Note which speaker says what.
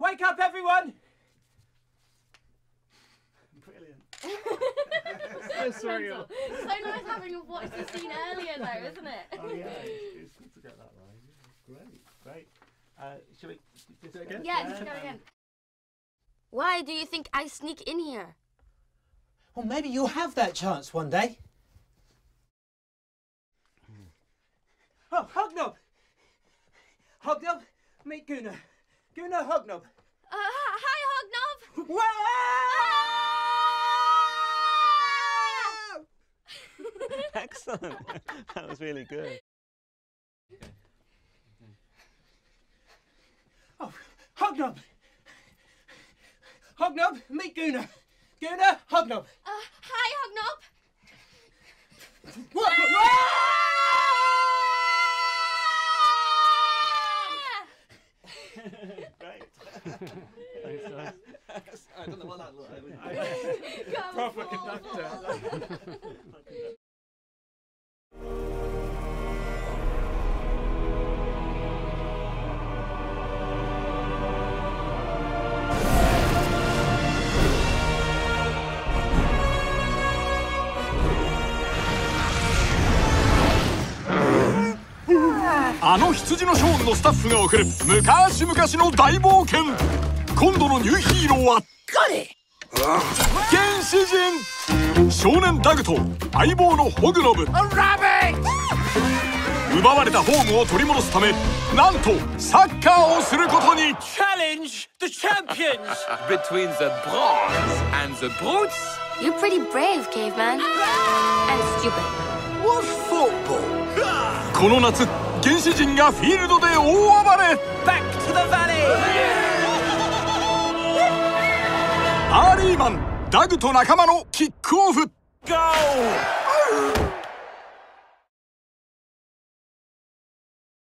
Speaker 1: Wake up, everyone!
Speaker 2: Brilliant.
Speaker 3: So surreal.
Speaker 4: So nice having watched the scene earlier, though, isn't it?
Speaker 2: Oh yeah, it's good to get that right. Great. Shall we do it again?
Speaker 4: Yeah, just go again. Why do you think I sneak in here?
Speaker 1: Well, maybe you'll have that chance one day. Oh, Hognob! Hognob, meet Gunnar. Gunnar Hognob.
Speaker 4: Hi, Hognob!
Speaker 1: Wow!
Speaker 2: Excellent. That was really good.
Speaker 1: Oh, Hognob! Hognob, meet Gunnar. Gunnar Hognob.
Speaker 4: Hi, Hognob!
Speaker 1: What?
Speaker 2: Great. Thanks, guys. I don't know what that looked like.
Speaker 3: Proper conductor.
Speaker 5: あの羊のショーンのスタッフが送る昔々の大冒険。今度のニューヒーローは原始人少年ダグと相棒のホグノブ。奪われたホームを取り戻すため、なんとサッカーをすることに。
Speaker 1: Challenge the champions!
Speaker 6: Between the bronze and the brutes?
Speaker 4: You're pretty brave, caveman. And stupid.
Speaker 1: What football?
Speaker 5: この夏、原始人がフィールドで大暴れ。
Speaker 1: Back to the valley!
Speaker 5: アーリーマン、ダグと仲間のキックオフ。
Speaker 1: Go!